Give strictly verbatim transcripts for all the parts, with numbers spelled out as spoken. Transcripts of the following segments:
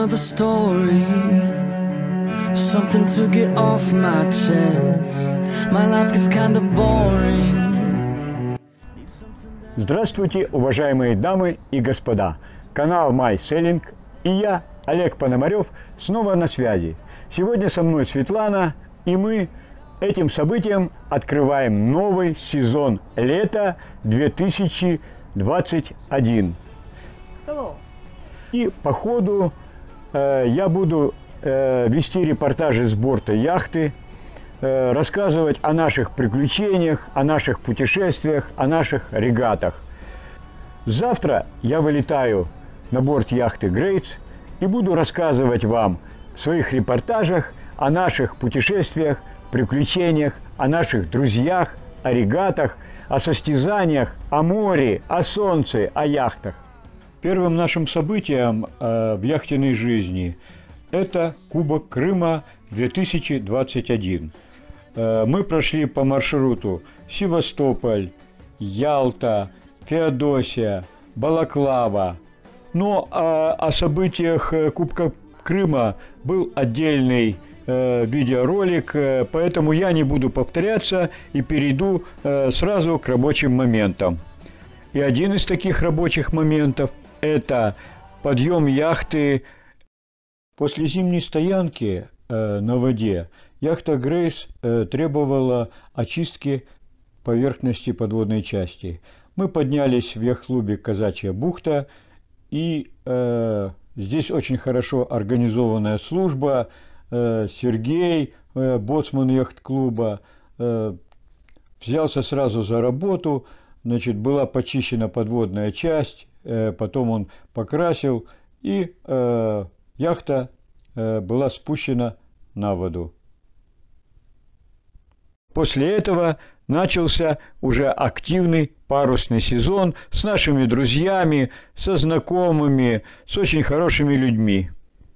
another story, something to get off my chest. My life gets kinda boring. Здравствуйте, уважаемые дамы и господа! Канал My Selling и я, Олег Пономарев, снова на связи. Сегодня со мной Светлана, и мы этим событием открываем новый сезон лета две тысячи двадцать один. Hello. И по ходу э, я буду э, вести репортажи с борта яхты, э, рассказывать о наших приключениях, о наших путешествиях, о наших регатах. Завтра я вылетаю на борт яхты Грейтс и буду рассказывать вам в своих репортажах о наших путешествиях, приключениях, о наших друзьях, о регатах, о состязаниях, о море, о солнце, о яхтах. Первым нашим событием э, в яхтенной жизни это Кубок Крыма две тысячи двадцать один. Э, мы прошли по маршруту Севастополь, Ялта, Феодосия, Балаклава. Но э, о событиях Кубка Крыма был отдельный э, видеоролик, э, поэтому я не буду повторяться и перейду э, сразу к рабочим моментам. И один из таких рабочих моментов – это подъем яхты. После зимней стоянки э, на воде яхта Грейс э, требовала очистки поверхности подводной части. Мы поднялись в яхт-клубе «Казачья бухта», и э, здесь очень хорошо организованная служба. Э, Сергей, э, боцман яхт-клуба, э, взялся сразу за работу. Значит, была почищена подводная часть, э, потом он покрасил, и э, яхта э, была спущена на воду. После этого начался уже активный парусный сезон с нашими друзьями, со знакомыми, с очень хорошими людьми.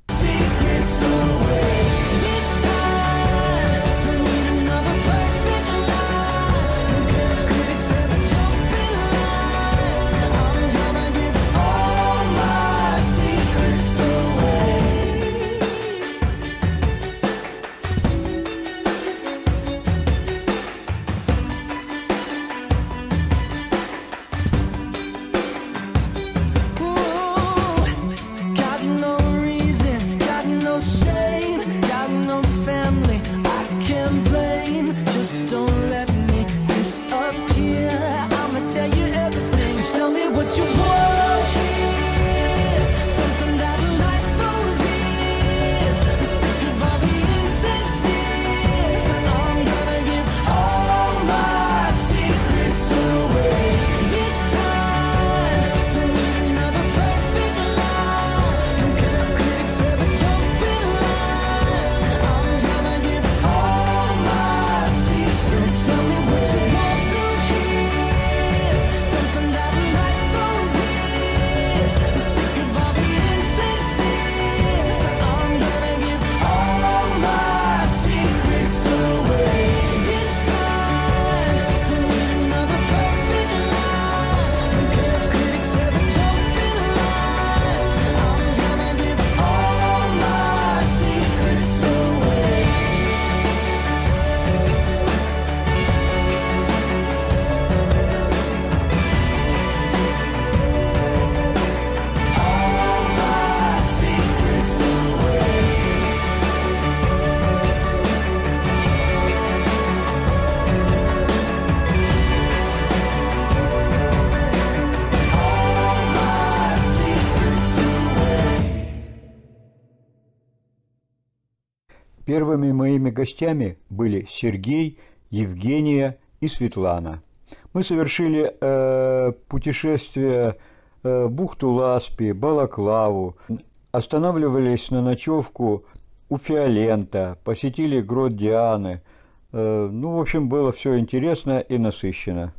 Первыми моими гостями были Сергей, Евгения и Светлана. Мы совершили э, путешествие э, в бухту Ласпи, Балаклаву, останавливались на ночевку у Фиолента, посетили грот Дианы. Э, ну, в общем, было все интересно и насыщенно.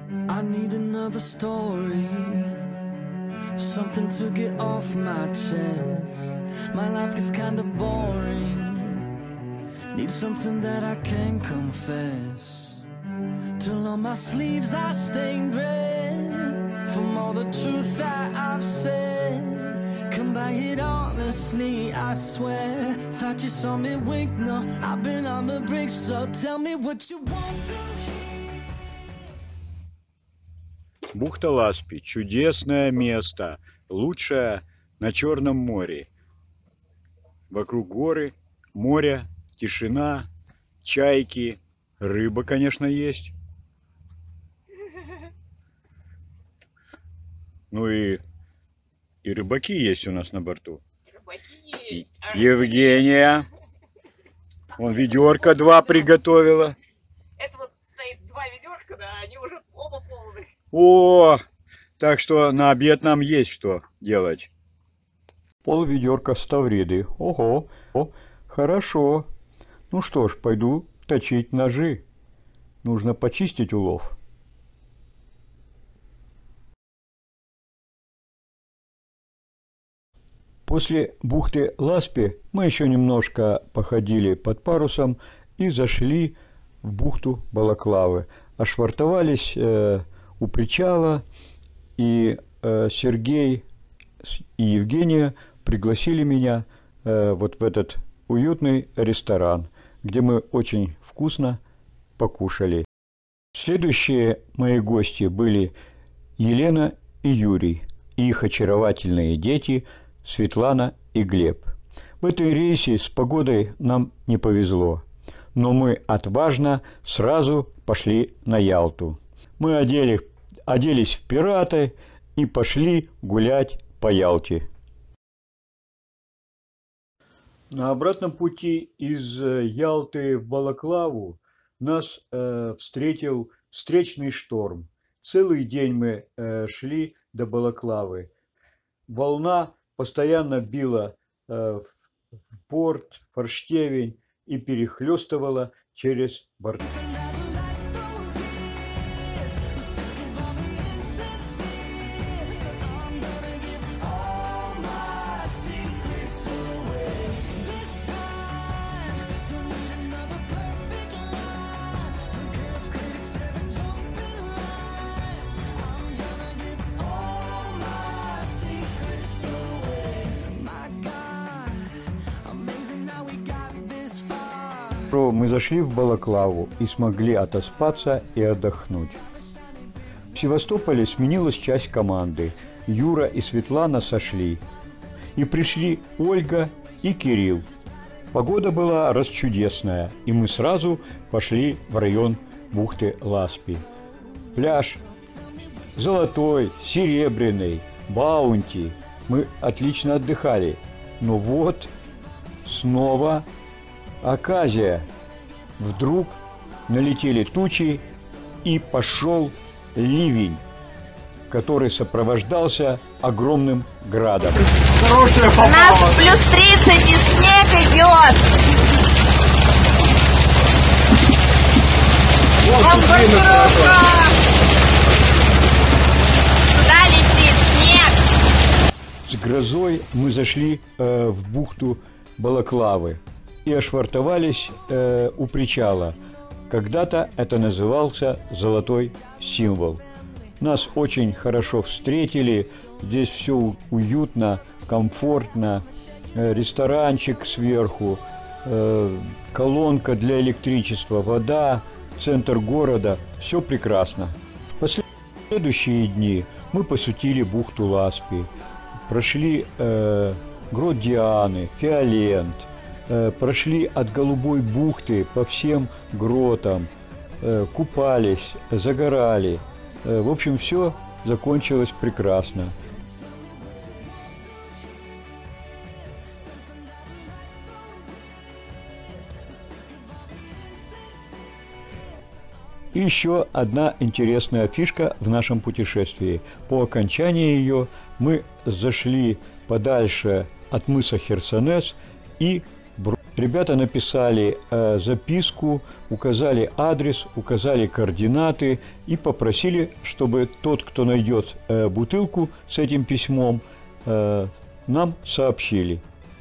Need something that I can confess. Till on my sleeves I stained red from all the truth that I've said. Come stand by it honestly, I swear. Thought you saw me wink, no, I've been on the brink, so tell me what you want to hear. Бухта Ласпи – чудесное место, лучшее на Черном море. Вокруг горы, море, тишина, чайки, рыба, конечно, есть. Ну и, и рыбаки есть у нас на борту. Рыбаки есть. Евгения. Вон ведерко два приготовила. Это вот стоит два ведерка, да, они уже оба полные. О, так что на обед нам есть что делать. Пол ведерка ставриды. Ого, о, хорошо. Ну что ж, пойду точить ножи. Нужно почистить улов. После бухты Ласпи мы еще немножко походили под парусом и зашли в бухту Балаклавы. Ошвартовались э, у причала, и э, Сергей и Евгения пригласили меня э, вот в этот уютный ресторан, где мы очень вкусно покушали. Следующие мои гости были Елена и Юрий, и их очаровательные дети Светлана и Глеб. В этой рейсе с погодой нам не повезло, но мы отважно сразу пошли на Ялту. Мы одели, оделись в пираты и пошли гулять по Ялте. На обратном пути из Ялты в Балаклаву нас э, встретил встречный шторм. Целый день мы э, шли до Балаклавы. Волна постоянно била э, в борт, форштевень и перехлестывала через борт. Мы зашли в Балаклаву и смогли отоспаться и отдохнуть. В Севастополе сменилась часть команды. Юра и Светлана сошли. И пришли Ольга и Кирилл. Погода была расчудесная, и мы сразу пошли в район бухты Ласпи. Пляж Золотой, Серебряный, Баунти. Мы отлично отдыхали. Но вот снова оказия. Вдруг налетели тучи, и пошел ливень, который сопровождался огромным градом. У нас плюс тридцать и снег идет. Сюда летит снег. С грозой мы зашли э, в бухту Балаклавы и ошвартовались э, у причала. Когда-то это назывался «Золотой символ». Нас очень хорошо встретили, здесь все уютно, комфортно, э, ресторанчик сверху, э, колонка для электричества, вода, центр города, все прекрасно. В последующие дни мы посетили бухту Ласпи, прошли э, грот Дианы, Фиолент, прошли от Голубой бухты по всем гротам, купались, загорали. В общем, все закончилось прекрасно. И еще одна интересная фишка в нашем путешествии. По окончании ее мы зашли подальше от мыса Херсонес и ребята написали э, записку, указали адрес, указали координаты и попросили, чтобы тот, кто найдет э, бутылку с этим письмом, э, нам сообщили.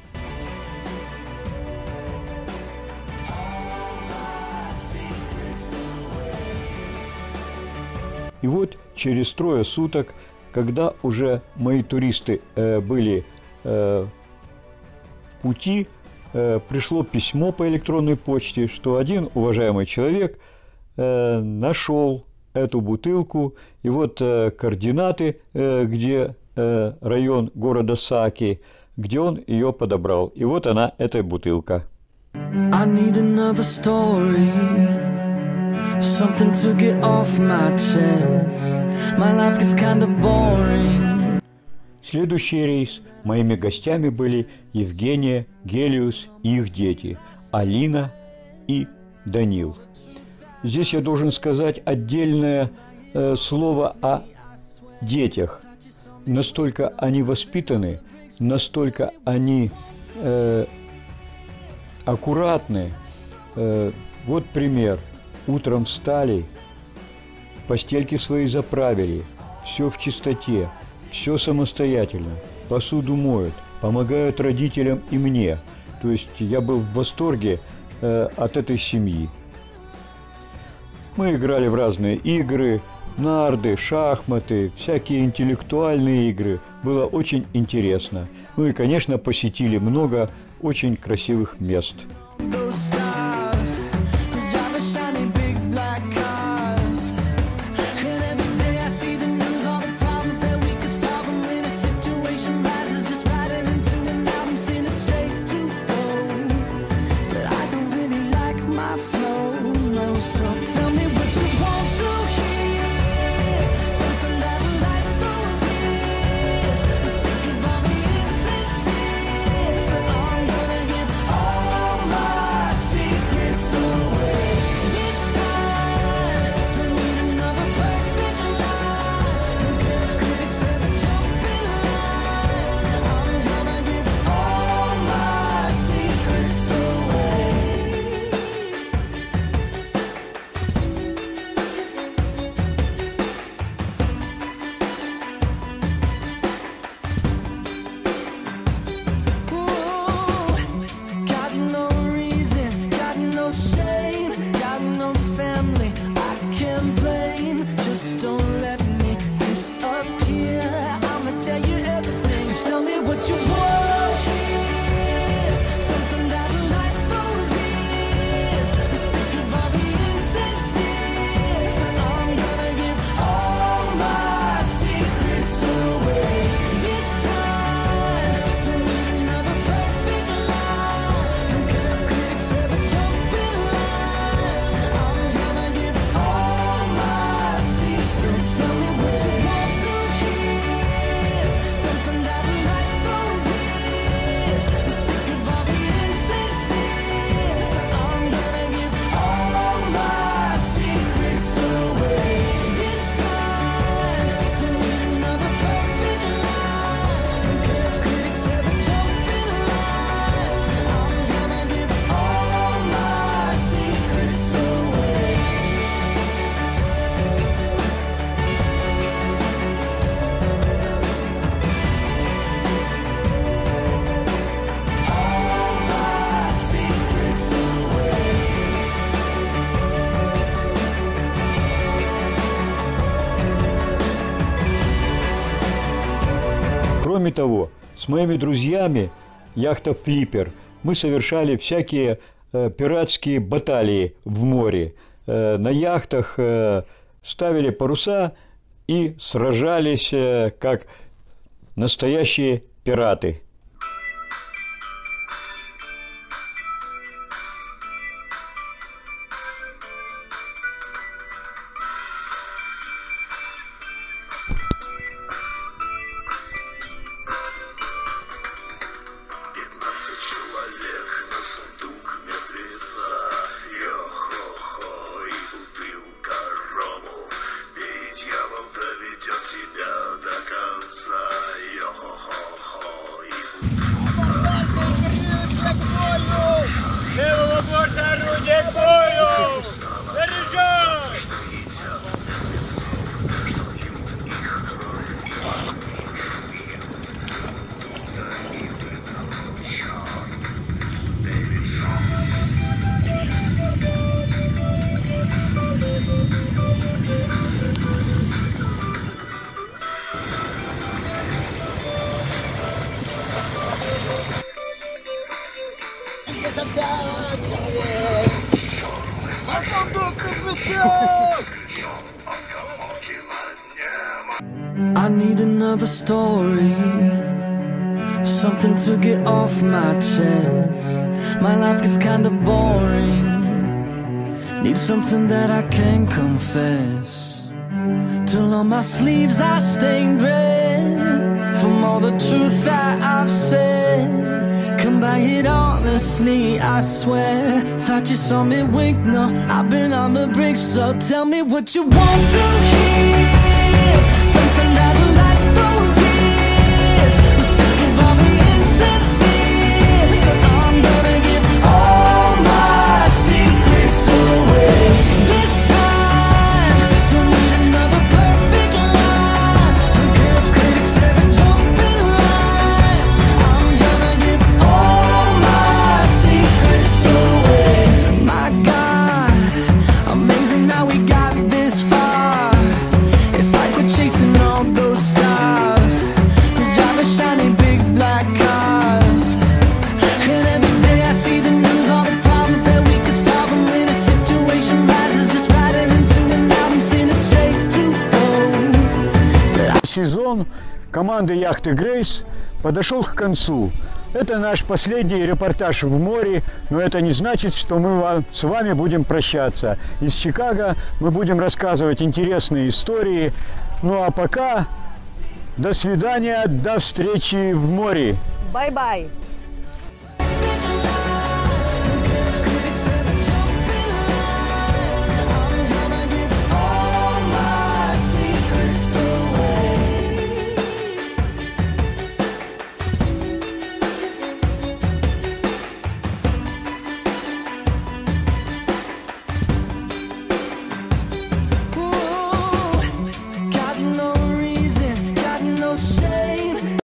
И вот через трое суток, когда уже мои туристы э, были в пути пришло письмо по электронной почте, что один уважаемый человек нашел эту бутылку, и вот координаты, где район города Саки, где он ее подобрал. И вот она, эта бутылка. I need another story, something to get off my chest. My life gets kinda boring. Следующий рейс. Моими гостями были Евгения, Гелиус и их дети, Алина и Данил. Здесь я должен сказать отдельное э, слово о детях. Настолько они воспитаны, настолько они э, аккуратны. Э, вот пример. Утром встали, постельки свои заправили, все в чистоте, все самостоятельно, посуду моют, помогают родителям и мне. То есть я был в восторге э, от этой семьи. Мы играли в разные игры, нарды, шахматы, всякие интеллектуальные игры. Было очень интересно. Ну и, конечно, посетили много очень красивых мест. Кроме того, с моими друзьями яхта «Флиппер» мы совершали всякие э, пиратские баталии в море. Э, на яхтах э, ставили паруса и сражались э, как настоящие пираты. Доведет тебя до конца, йо-хо-хо-хо, и I need another story, something to get off my chest. My life gets kinda boring, need something that I can confess. Till on my sleeves I stained red from all the truth that I've said. Come by it honestly, I swear. Thought you saw me wink, no, I've been on the brink. So tell me what you want to hear, something that'll light those years. I'm sick of all the insincere, so I'm gonna give all my secrets away. This time, don't need another perfect line. Don't care if critics ever jump in line. I'm gonna give all my secrets away. My God, amazing how we got this far. It's like we're chasing all those stars, who's driving shiny big black cars. And every day I see the news, all the problems that we could solve. And when a situation rises, just writing into an album, singing straight to gold. Сезон команды яхты «Грейс» подошел к концу. Это наш последний репортаж в море, но это не значит, что мы с вами будем прощаться. Из Чикаго мы будем рассказывать интересные истории. Ну а пока, до свидания, до встречи в море. Бай-бай.